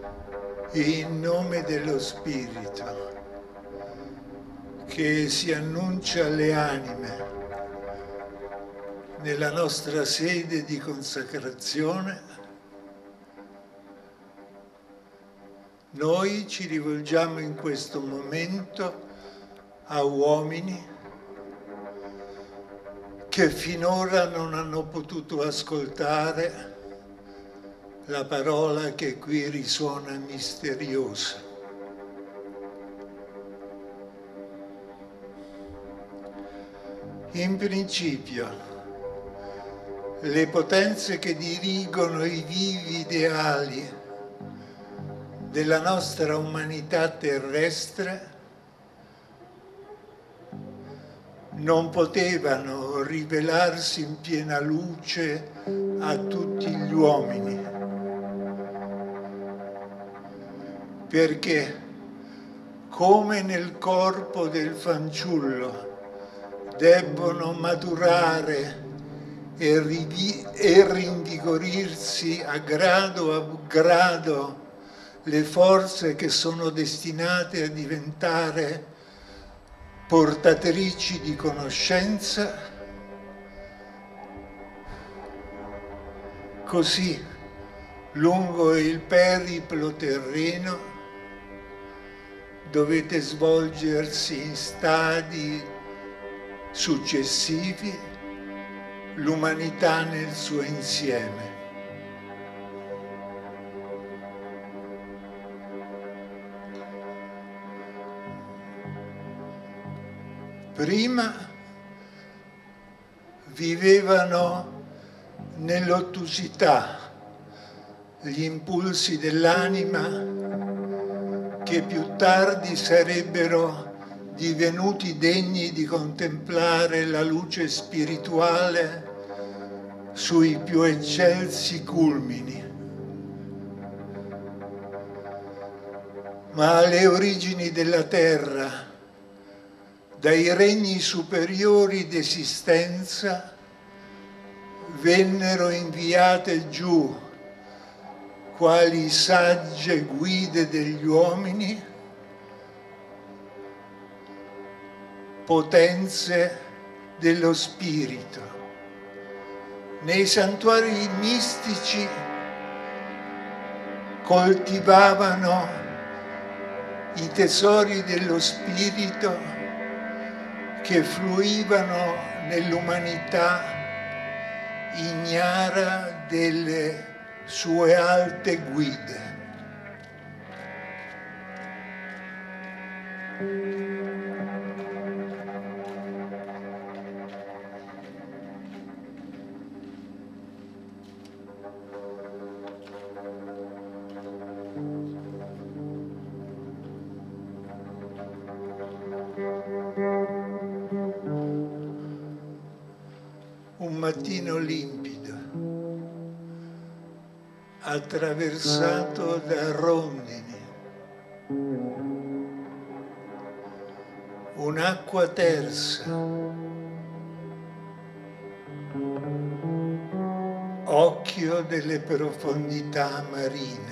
in nome dello Spirito che si annuncia alle anime nella nostra sede di consacrazione, noi ci rivolgiamo in questo momento a uomini che finora non hanno potuto ascoltare la parola che qui risuona misteriosa. In principio, le potenze che dirigono i vivi ideali della nostra umanità terrestre non potevano rivelarsi in piena luce a tutti gli uomini, perché come nel corpo del fanciullo debbono maturare e rinvigorirsi a grado le forze che sono destinate a diventare portatrici di conoscenza, così lungo il periplo terreno dovete svolgersi in stadi successivi l'umanità nel suo insieme. Prima vivevano nell'ottusità gli impulsi dell'anima che più tardi sarebbero divenuti degni di contemplare la luce spirituale sui più eccelsi culmini. Ma alle origini della terra, dai regni superiori d'esistenza, vennero inviate giù, quali sagge guide degli uomini, potenze dello spirito. Nei santuari mistici coltivavano i tesori dello spirito che fluivano nell'umanità ignara delle sue alte guide. Un mattino limpido, attraversato da rondini, un'acqua tersa, occhio delle profondità marine.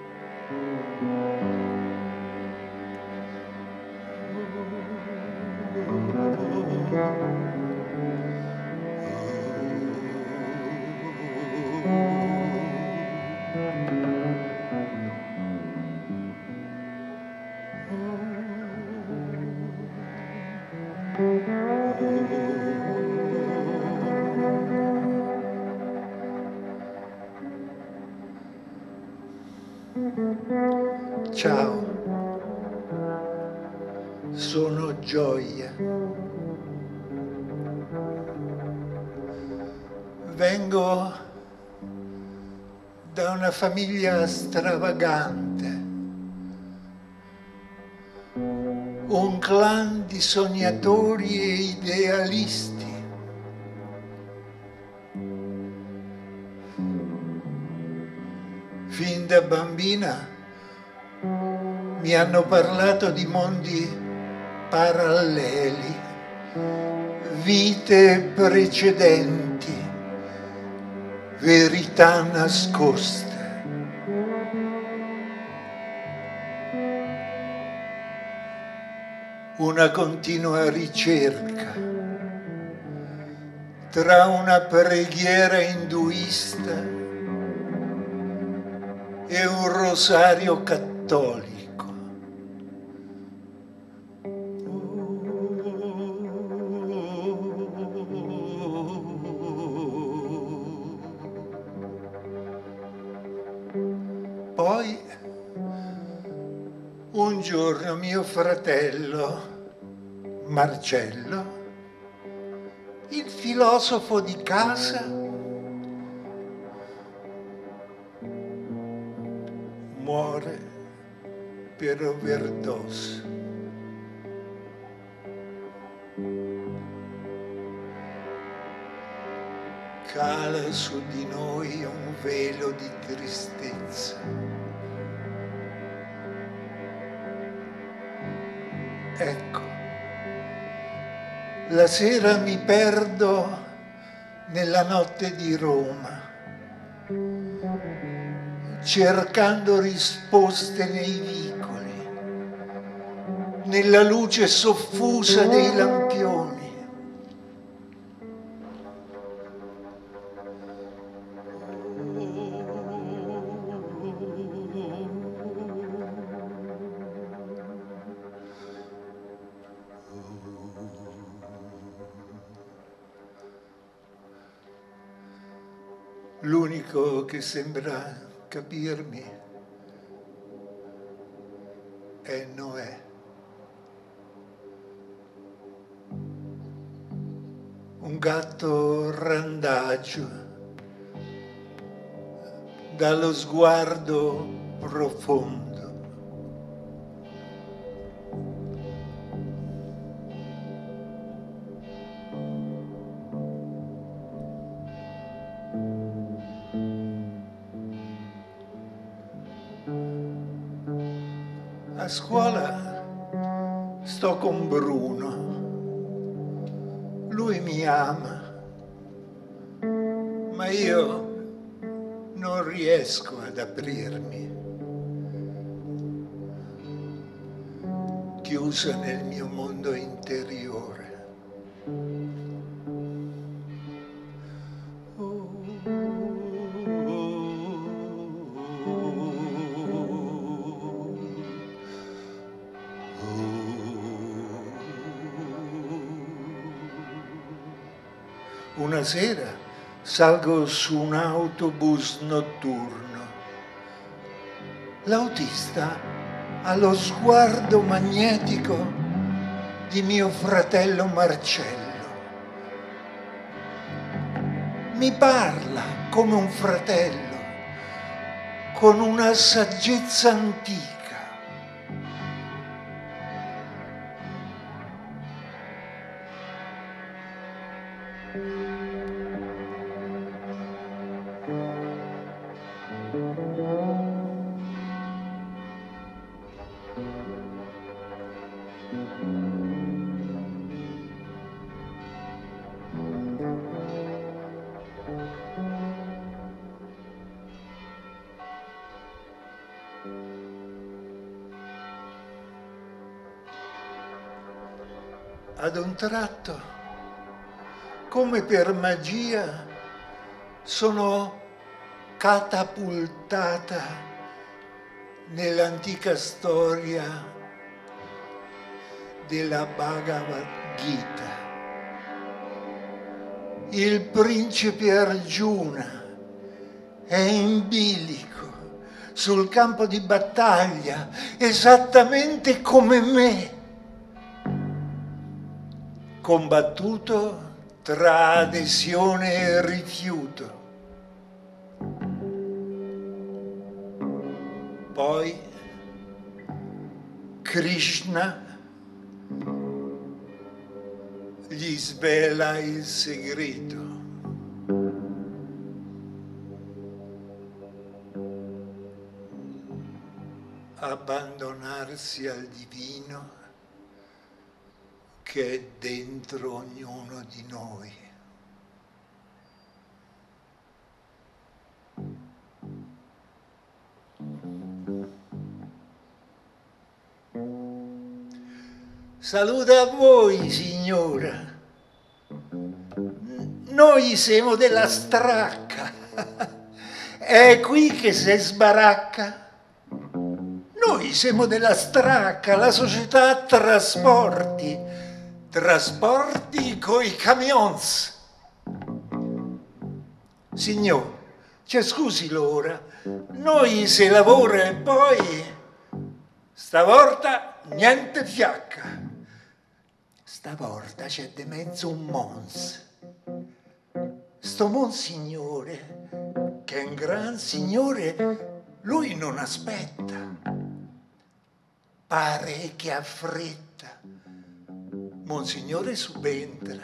Ciao, sono Gioia. Vengo da una famiglia stravagante, un clan di sognatori e idealisti. Fin da bambina mi hanno parlato di mondi paralleli, vite precedenti, verità nascoste. una continua ricerca tra una preghiera induista e un rosario cattolico. Poi un giorno mio fratello Marcello, il filosofo di casa, muore per overdose. Cala su di noi un velo di tristezza. Ecco, la sera mi perdo nella notte di Roma, cercando risposte nei vicoli, nella luce soffusa dei lampioni. L'unico che sembra capirmi è Noè. Un gatto randagio, dallo sguardo profondo. A scuola sto con Bruno, lui mi ama, ma io non riesco ad aprirmi, chiuso nel mio mondo interiore. Una sera salgo su un autobus notturno. L'autista ha lo sguardo magnetico di mio fratello Marcello. Mi parla come un fratello, con una saggezza antica. Ad un tratto, come per magia, sono catapultata nell'antica storia della Bhagavad Gita. Il principe Arjuna è in bilico sul campo di battaglia, esattamente come me, combattuto tra adesione e rifiuto. Poi Krishna gli svela il segreto. Abbandonarsi al divino che è dentro ognuno di noi. Saluta a voi, signora. Noi siamo della Stracca. È qui che si sbaracca. Noi siamo della Stracca, la società trasporti. Trasporti coi camions. Signor, cioè scusi l'ora, noi se lavora e poi stavolta niente fiacca. Stavolta c'è di mezzo un mons. Sto monsignore, che è un gran signore, lui non aspetta. Pare che ha fretta. Monsignore subentra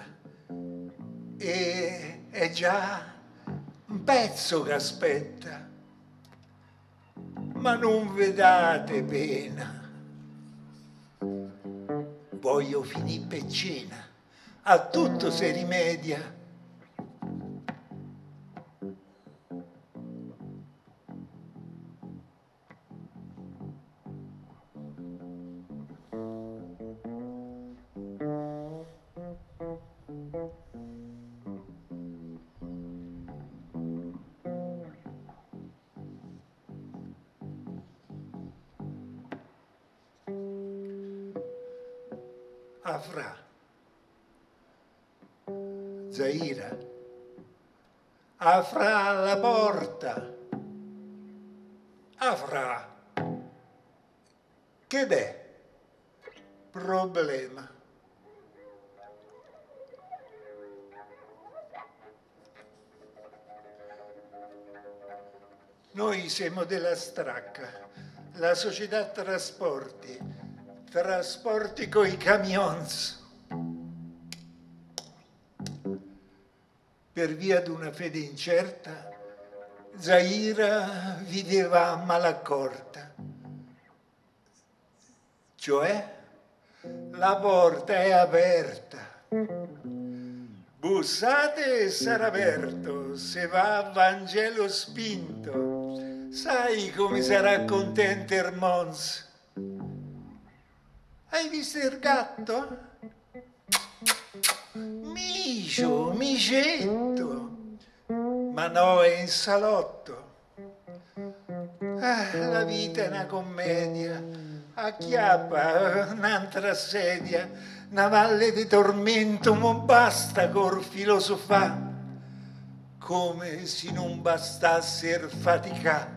e è già un pezzo che aspetta. Ma non vedate pena. Voglio finire per cena. A tutto si rimedia. Afra, Zaira, Afra alla porta, Afra, che è? Problema. Noi siamo della Stracca, la società trasporti, trasporti coi camions. Per via di una fede incerta, Zaira viveva a Malaccorta. Cioè, la porta è aperta. Bussate e sarà aperto, se va a Vangelo spinto. Sai come sarà contento il Mons? Hai visto il gatto? Micio, micetto. Ma no, è in salotto. La vita è una commedia. Acchiappa un'altra sedia, una valle di tormento, mo basta col filosofà, come se non bastasse il faticà.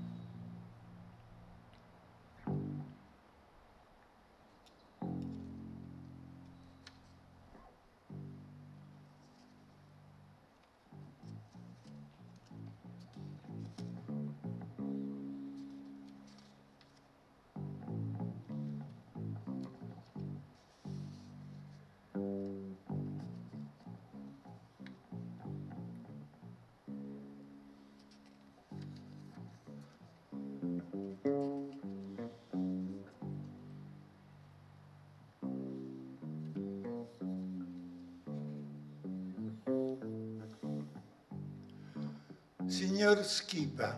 Signor Schipa,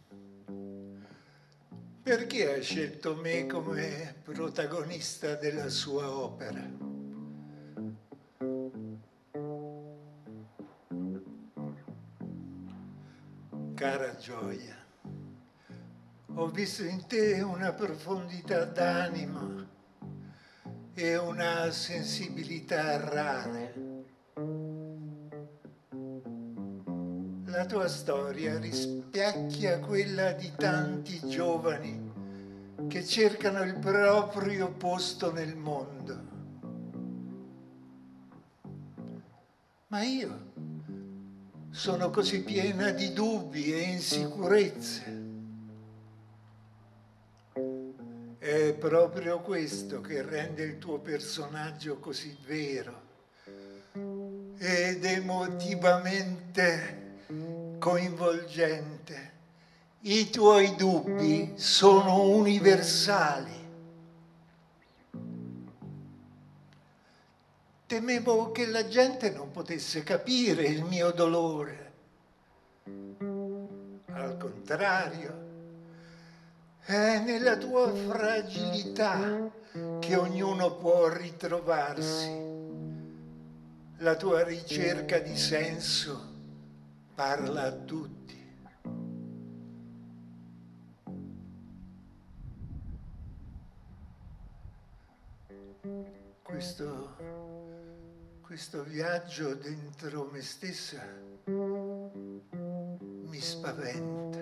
perché ha scelto me come protagonista della sua opera? Cara Gioia, ho visto in te una profondità d'animo e una sensibilità rare. La tua storia rispecchia quella di tanti giovani che cercano il proprio posto nel mondo. Ma io sono così piena di dubbi e insicurezze. È proprio questo che rende il tuo personaggio così vero ed emotivamente coinvolgente. I tuoi dubbi sono universali. Temevo che la gente non potesse capire il mio dolore. Al contrario, È nella tua fragilità che ognuno può ritrovarsi. La tua ricerca di senso parla a tutti. Questo viaggio dentro me stessa mi spaventa.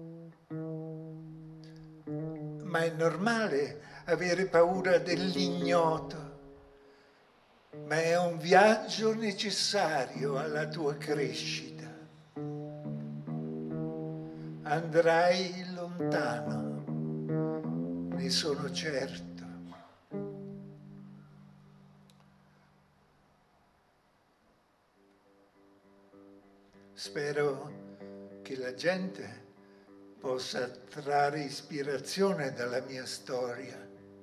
Ma è normale avere paura dell'ignoto, ma è un viaggio necessario alla tua crescita. Andrai lontano, ne sono certo. Spero che la gente possa trarre ispirazione dalla mia storia.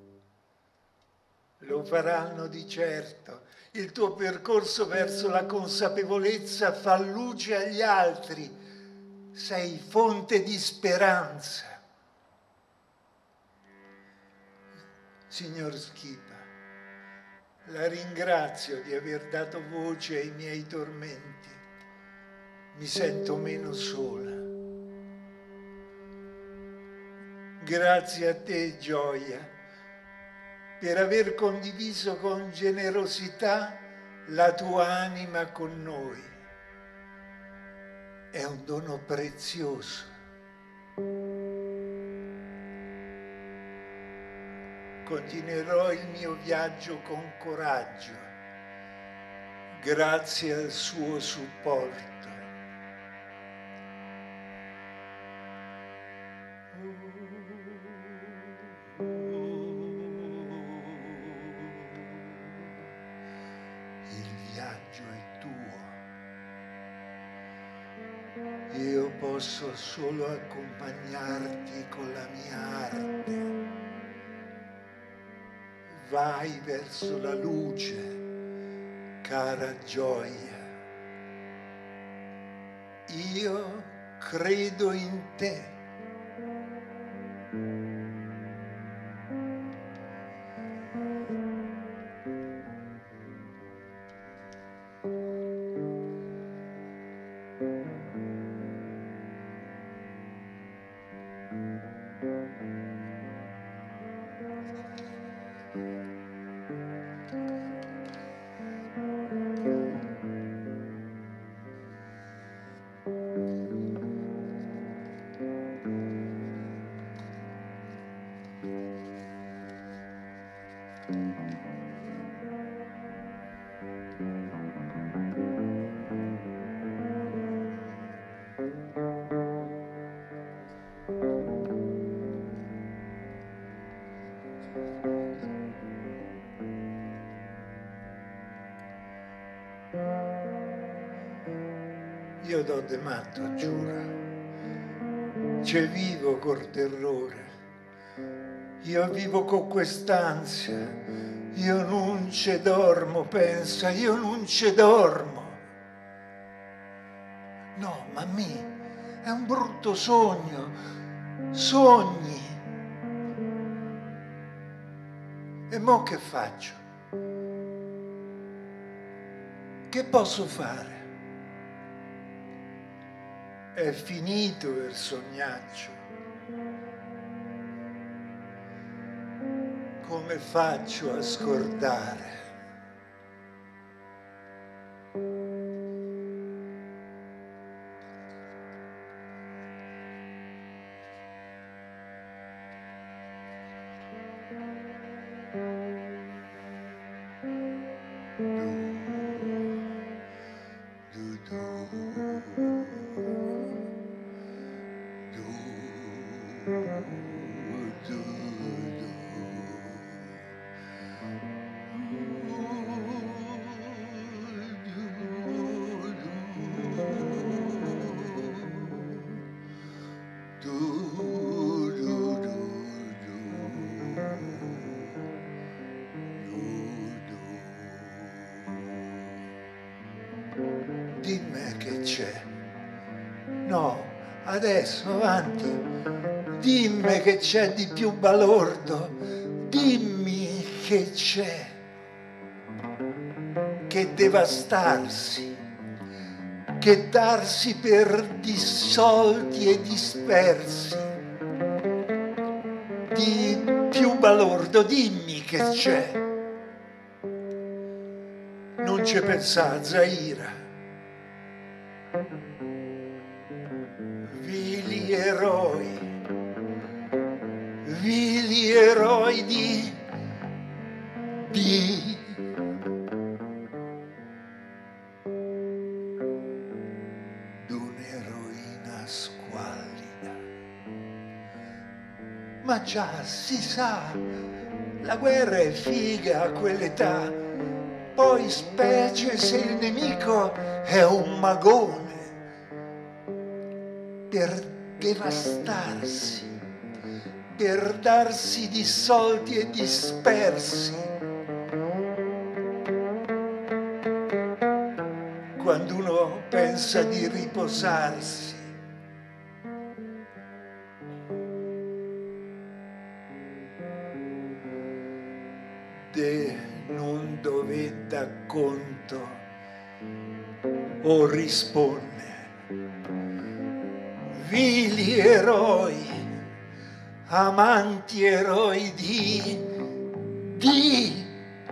Lo faranno di certo. Il tuo percorso verso la consapevolezza fa luce agli altri. Sei fonte di speranza. Signor Schipa, la ringrazio di aver dato voce ai miei tormenti. Mi sento meno sola. Grazie a te, Gioia, per aver condiviso con generosità la tua anima con noi. È un dono prezioso. Continuerò il mio viaggio con coraggio, grazie al suo supporto. Il viaggio è tuo. Io posso solo accompagnarti con la mia arte. Vai verso la luce, cara Gioia. Io credo in te. Io do de matto, giuro. Ci vivo col terrore. Io vivo con quest'ansia. Io non ci dormo, pensa, io non ci dormo. No, ma è un brutto sogno. Sogni. E mo che faccio? Che posso fare? È finito il sognaccio. Come faccio a scordare? Dimmi che c'è. No, adesso, avanti. Dimmi che c'è di più balordo, dimmi che c'è, che devastarsi, che darsi per dissolti e dispersi. Di più balordo, dimmi che c'è. Non ci pensa, Zaira. Vili eroi di un'eroina squallida. Ma già si sa, la guerra è figa a quell'età, poi specie se il nemico è un magone, per devastarsi, per darsi dissolti e dispersi. Quando uno pensa di riposarsi, non dove dà conto o risponde. Vili eroi, amanti eroi di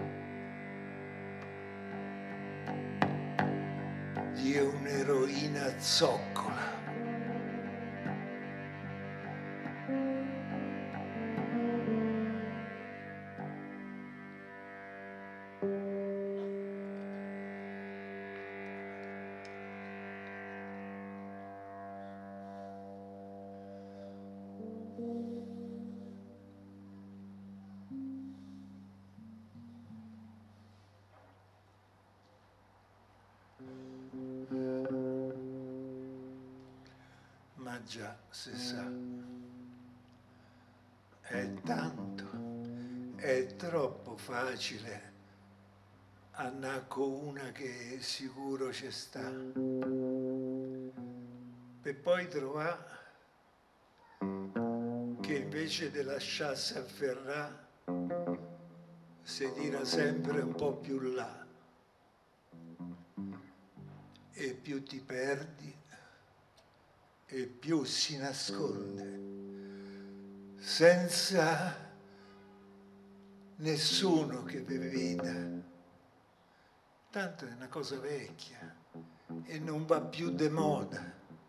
un'eroina zoccola. Ma già si sa, è tanto, è troppo facile andare con una che sicuro ci sta, per poi trovare che invece di lasciarsi afferrare si tira sempre un po' più là, e più ti perdi e più si nasconde, senza nessuno che vi veda. Tanto è una cosa vecchia e non va più de moda.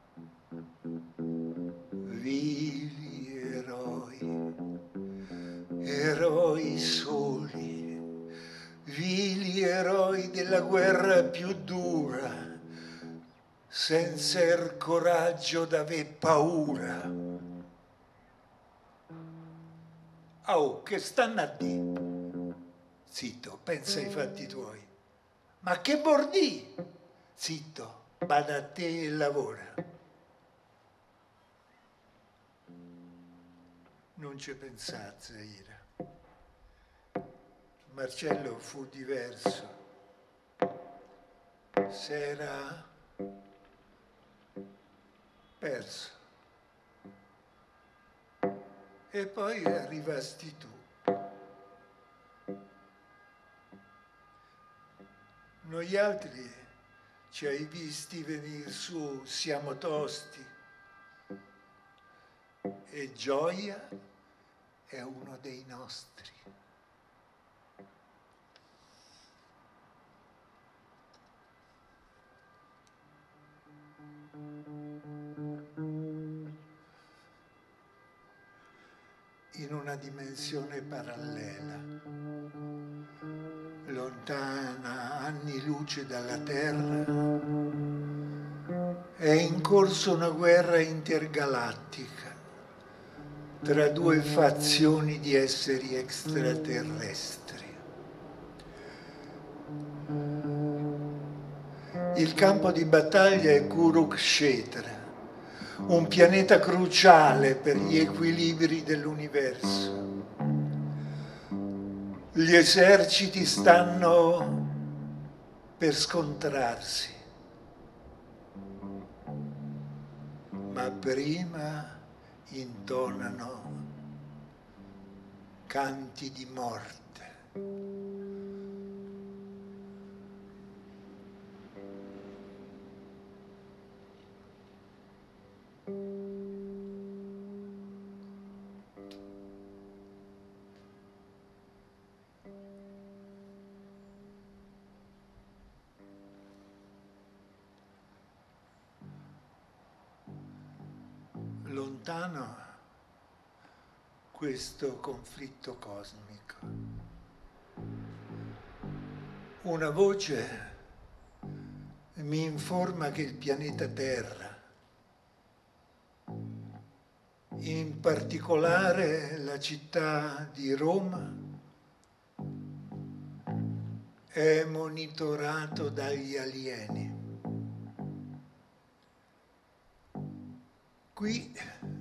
Vili eroi, eroi soli, vili eroi della guerra più dura, senza il coraggio d'aver paura. Oh, che stanno a dire? Zitto, pensa ai fatti tuoi. Ma che vuol dire? Zitto, vada a te e lavora. Non ci pensate, Zaira. Marcello fu diverso. S'era perso. E poi arrivasti tu. Noi altri ci hai visti venire su, siamo tosti. E Gioia è uno dei nostri. In una dimensione parallela, lontana anni luce dalla Terra, è in corso una guerra intergalattica tra due fazioni di esseri extraterrestri. Il campo di battaglia è Kurukshetra, un pianeta cruciale per gli equilibri dell'universo. Gli eserciti stanno per scontrarsi, ma prima intonano canti di morte. Lontano questo conflitto cosmico. Una voce mi informa che il pianeta Terra, in particolare la città di Roma, è monitorato dagli alieni. Qui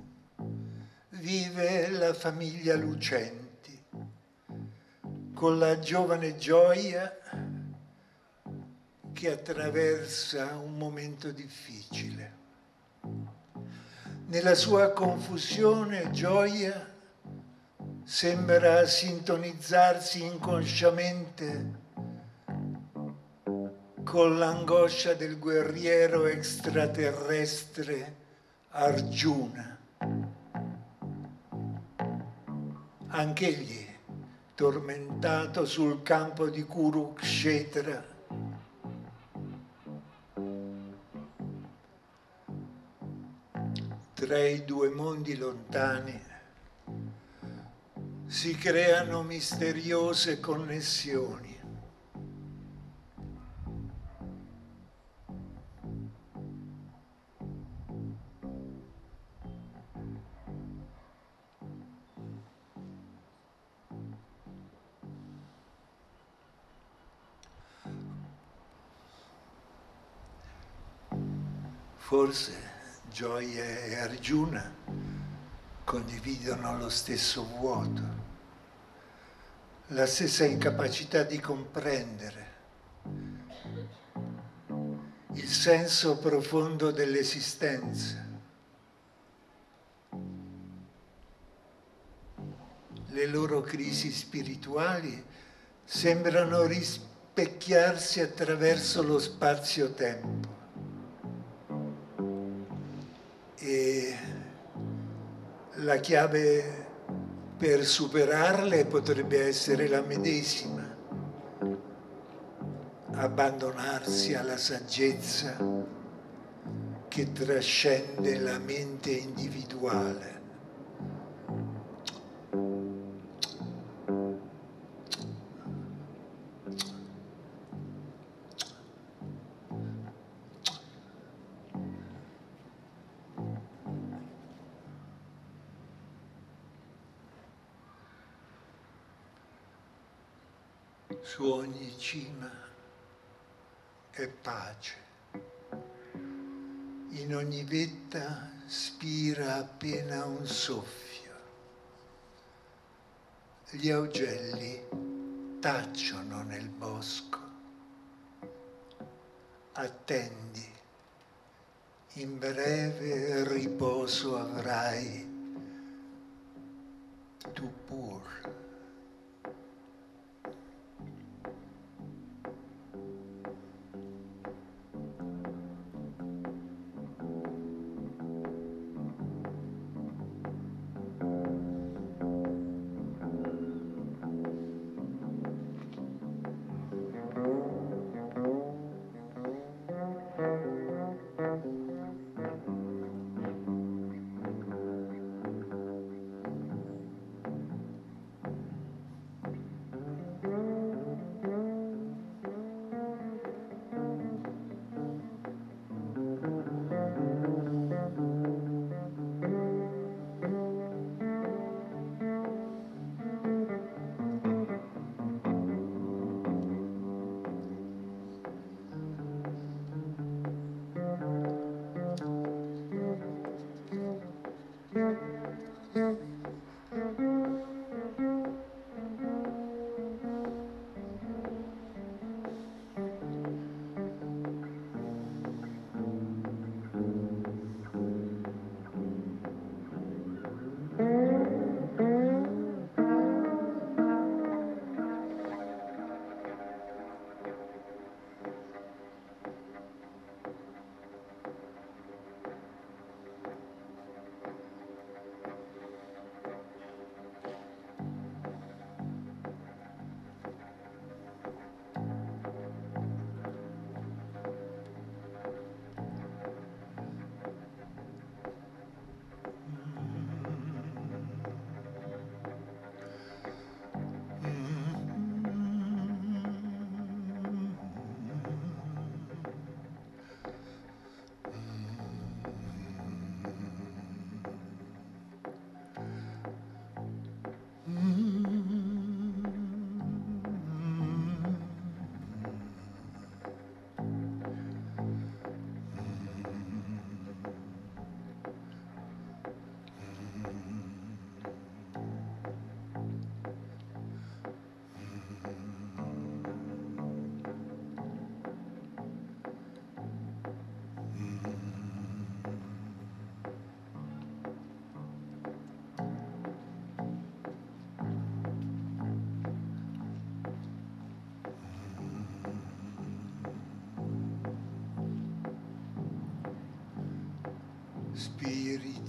vive la famiglia Lucenti, con la giovane Gioia che attraversa un momento difficile. Nella sua confusione, Gioia sembra sintonizzarsi inconsciamente con l'angoscia del guerriero extraterrestre Arjuna. Anch'egli tormentato sul campo di Kurukshetra. Tra i due mondi lontani si creano misteriose connessioni. Forse Gioia e Arjuna condividono lo stesso vuoto, la stessa incapacità di comprendere il senso profondo dell'esistenza. Le loro crisi spirituali sembrano rispecchiarsi attraverso lo spazio-tempo. E la chiave per superarle potrebbe essere la medesima: abbandonarsi alla saggezza che trascende la mente individuale. Su ogni cima è pace, in ogni vetta spira appena un soffio. Gli augelli tacciono nel bosco. Attendi, in breve riposo avrai tu pur.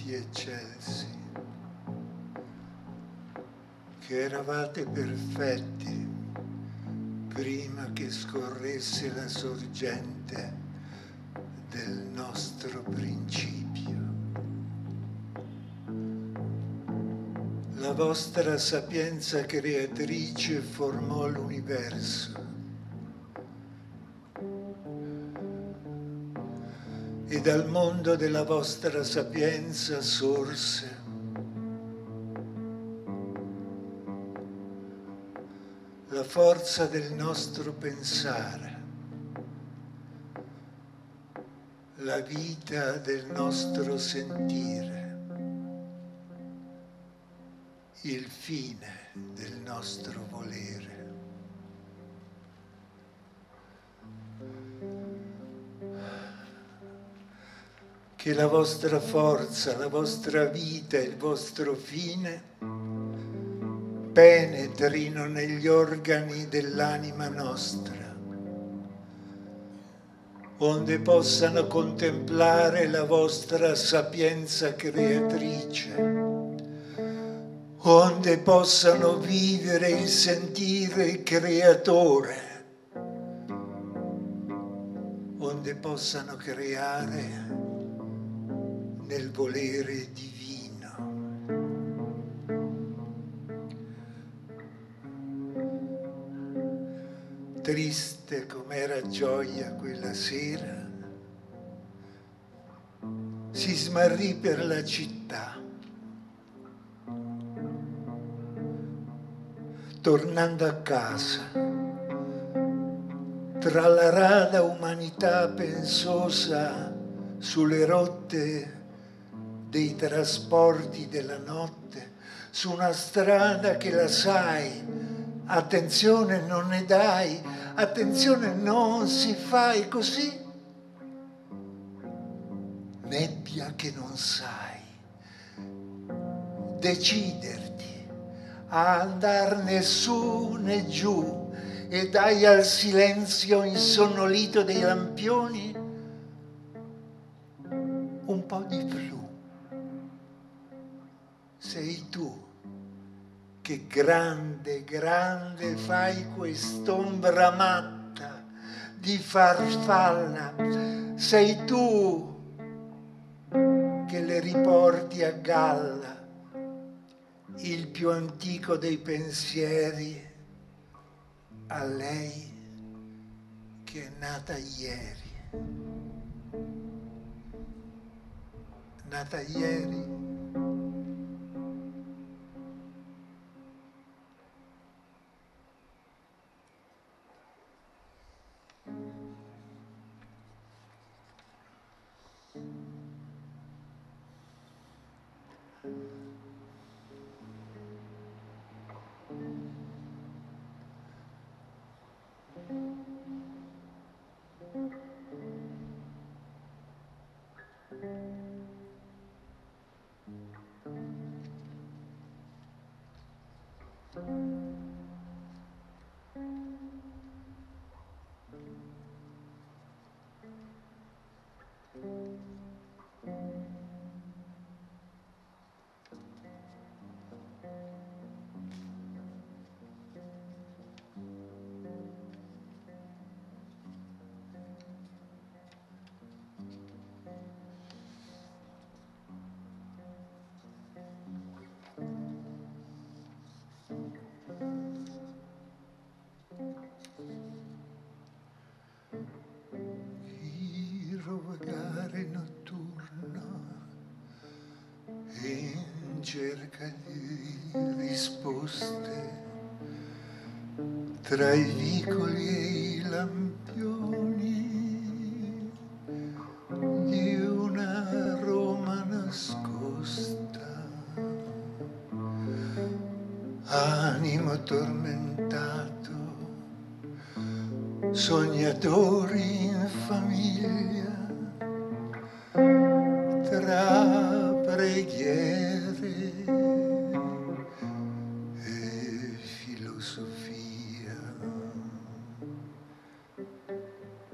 tempi eccelsi, che eravate perfetti prima che scorresse la sorgente del nostro principio. La vostra sapienza creatrice formò l'universo e dal mondo della vostra sapienza sorse la forza del nostro pensare, la vita del nostro sentire, il fine del nostro volere. Che la vostra forza, la vostra vita e il vostro fine penetrino negli organi dell'anima nostra, onde possano contemplare la vostra sapienza creatrice, onde possano vivere il sentire creatore, onde possano creare nel volere divino. Triste com'era gioia quella sera, si smarrì per la città, tornando a casa, tra la rada umanità pensosa sulle rotte dei trasporti della notte, su una strada che la sai, attenzione non ne dai, attenzione non si fai così, nebbia che non sai deciderti a andarne su né giù e dai al silenzio insonnolito dei lampioni un po' di blu. Sei tu che grande, grande fai quest'ombra matta di farfalla. Sei tu che le riporti a galla, il più antico dei pensieri, a lei che è nata ieri. Nata ieri. Vagare notturno in cerca di risposte tra i vicoli e i lampioni di una Roma nascosta, animo tormentato, sognatori in famiglia, tra preghiere e filosofia,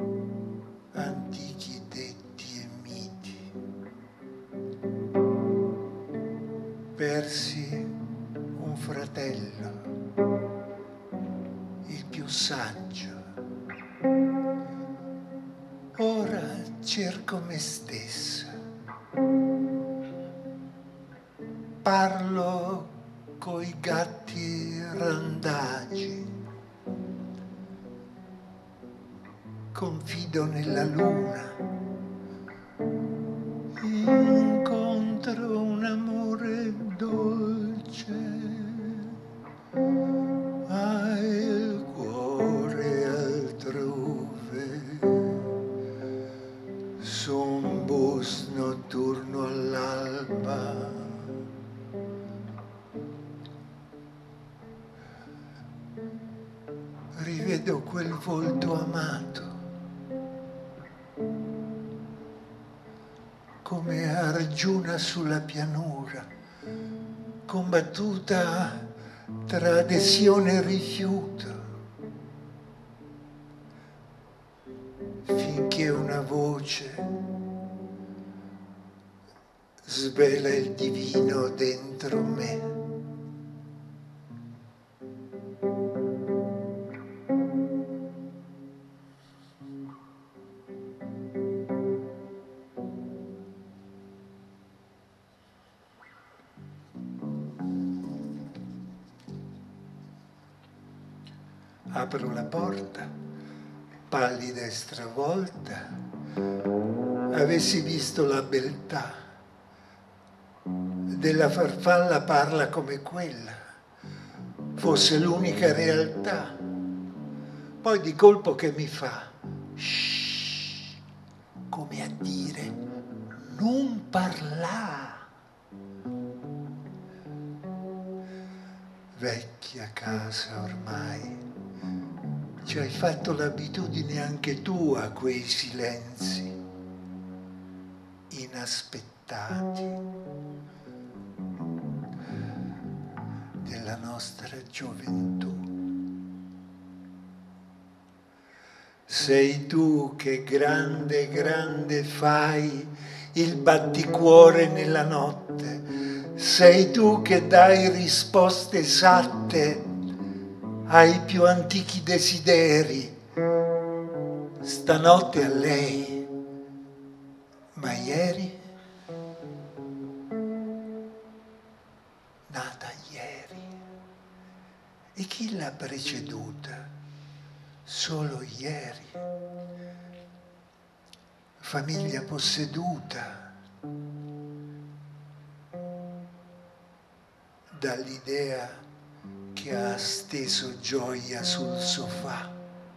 antichi detti e miti. bello, il più saggio. Ora cerco me stesso, parlo coi gatti randagi, confido nella luna, incontro un amore dolce, ma il cuore altrove, su un bus notturno all'alba. Rivedo quel volto amato, come Arjuna sulla pianura, combattuta tra adesione e rifiuto, finché una voce svela il divino dentro me. Apro la porta, pallida e stravolta, avessi visto la beltà della farfalla parla come quella, fosse l'unica realtà. Poi di colpo che mi fa, shh, come a dire, non parlà. Vecchia casa ormai, ci hai fatto l'abitudine anche tu a quei silenzi inaspettati della nostra gioventù. Sei tu che grande, grande fai il batticuore nella notte, sei tu che dai risposte esatte ai più antichi desideri. Stanotte a lei, ma ieri? Nata ieri. E chi l'ha preceduta? Solo ieri. Famiglia posseduta dall'idea che ha steso gioia sul sofà.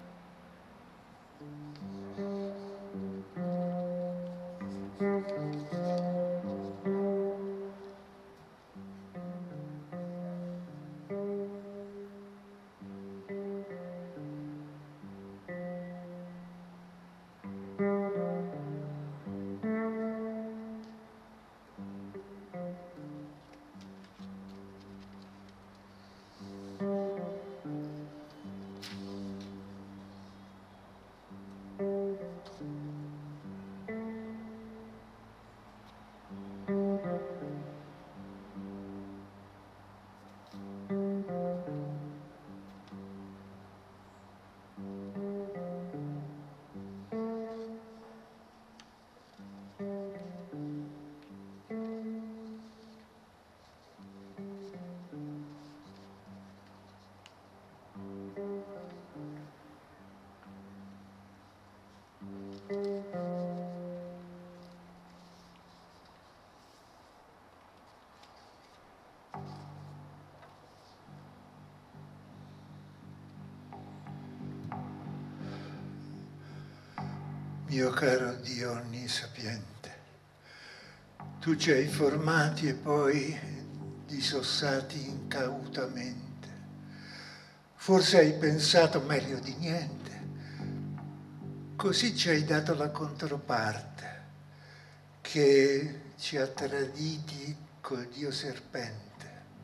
Mio caro Dio onnisapiente, tu ci hai formati e poi disossati incautamente. Forse hai pensato meglio di niente. Così ci hai dato la controparte, che ci ha traditi col Dio serpente.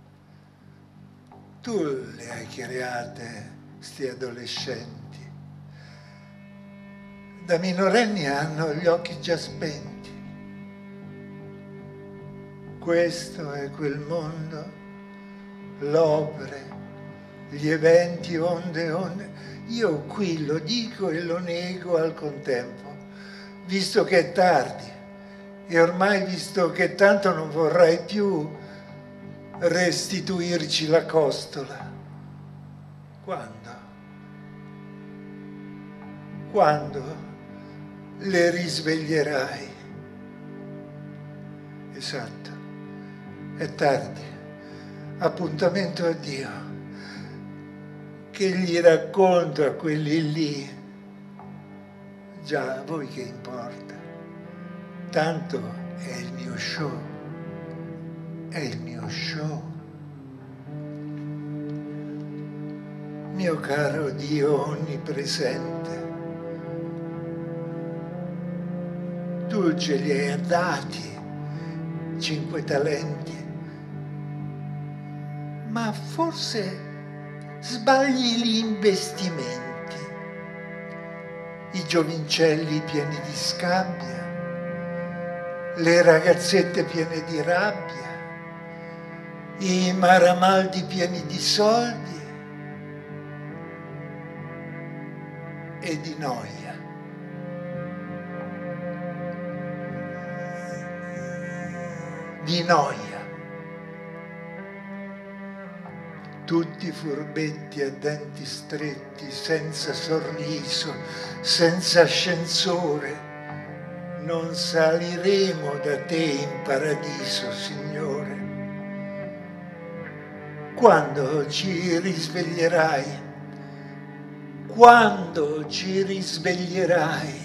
Tu le hai create, sti adolescenti. Da minorenni hanno gli occhi già spenti. Questo è quel mondo l'opere, gli eventi, onde. Io qui lo dico e lo nego al contempo, visto che è tardi e ormai visto che tanto non vorrai più restituirci la costola. Quando le risveglierai? Esatto, è tardi. Appuntamento a Dio, che gli racconto a quelli lì. Già, a voi che importa? Tanto è il mio show, è il mio show. Mio caro Dio onnipresente, tu ce li hai dati, 5 talenti, ma forse sbagli gli investimenti, i giovincelli pieni di scabbia, le ragazzette piene di rabbia, i maramaldi pieni di soldi e di noia. Di noia. Tutti furbetti a denti stretti, senza sorriso, senza ascensore. Non saliremo da te in paradiso, Signore. Quando ci risveglierai? Quando ci risveglierai?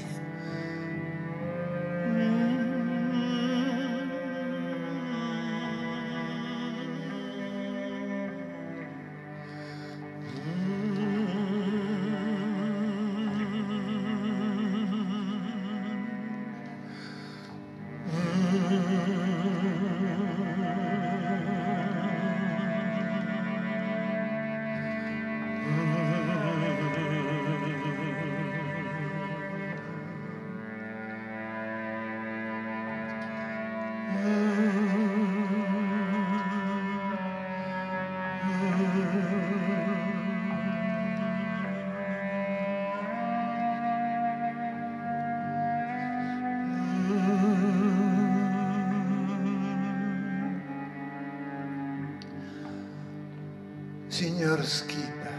Signor Schipa,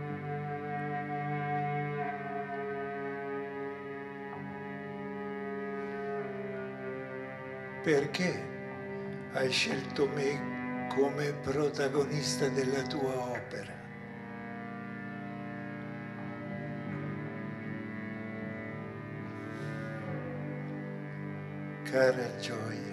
perché hai scelto me come protagonista della tua opera? Cara gioia,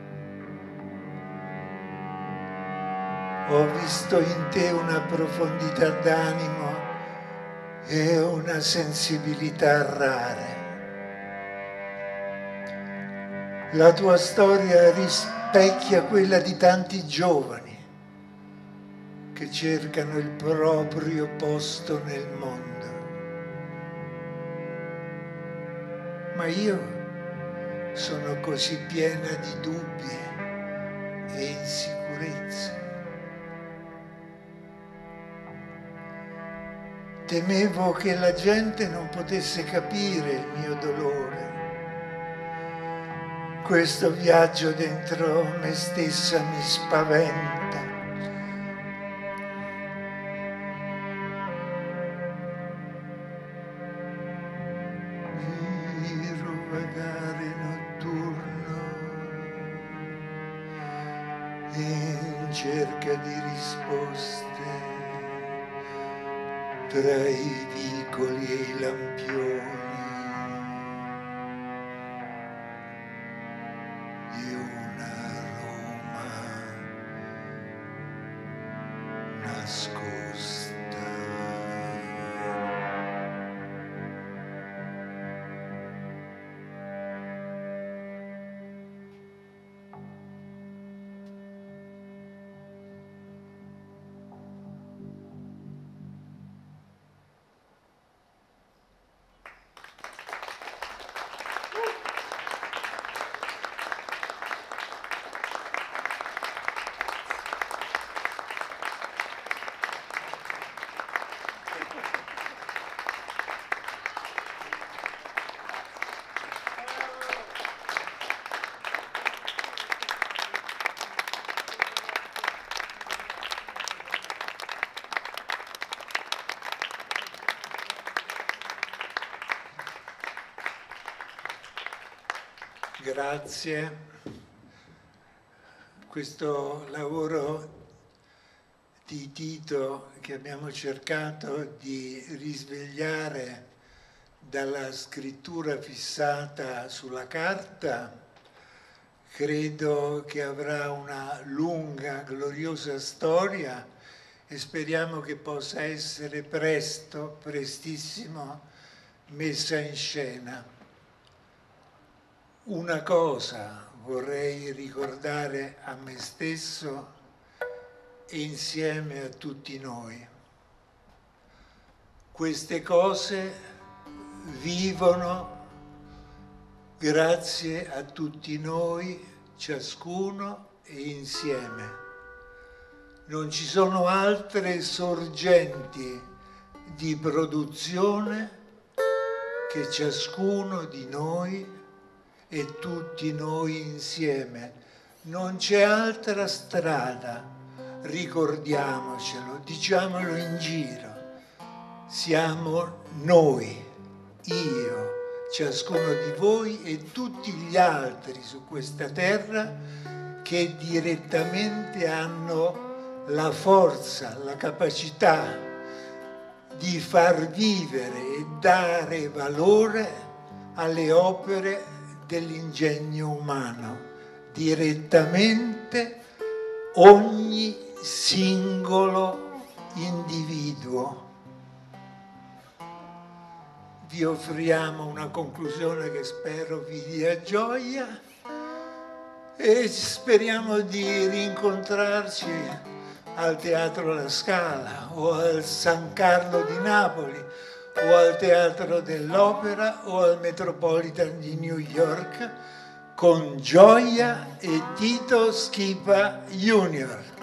ho visto in te una profondità d'animo e una sensibilità rare. La tua storia rispecchia quella di tanti giovani che cercano il proprio posto nel mondo. Ma io sono così piena di dubbi e insicurezze. Temevo che la gente non potesse capire il mio dolore. Questo viaggio dentro me stessa mi spaventa. Giro vagare notturno in cerca di risposte tra i vicoli e i lampioni di una Roma nascosta. Grazie. Questo lavoro di Tito che abbiamo cercato di risvegliare dalla scrittura fissata sulla carta, credo che avrà una lunga, gloriosa storia e speriamo che possa essere presto, prestissimo, messa in scena. Una cosa vorrei ricordare a me stesso e insieme a tutti noi. Queste cose vivono grazie a tutti noi, ciascuno e insieme. Non ci sono altre sorgenti di produzione che ciascuno di noi e tutti noi insieme. Non c'è altra strada, ricordiamocelo, diciamolo in giro. Siamo noi, io, ciascuno di voi e tutti gli altri su questa terra che direttamente hanno la forza, la capacità di far vivere e dare valore alle opere dell'ingegno umano, direttamente ogni singolo individuo. Vi offriamo una conclusione che spero vi dia gioia e speriamo di rincontrarci al Teatro La Scala o al San Carlo di Napoli o al Teatro dell'Opera o al Metropolitan di New York con Gioia e Tito Schipa Jr.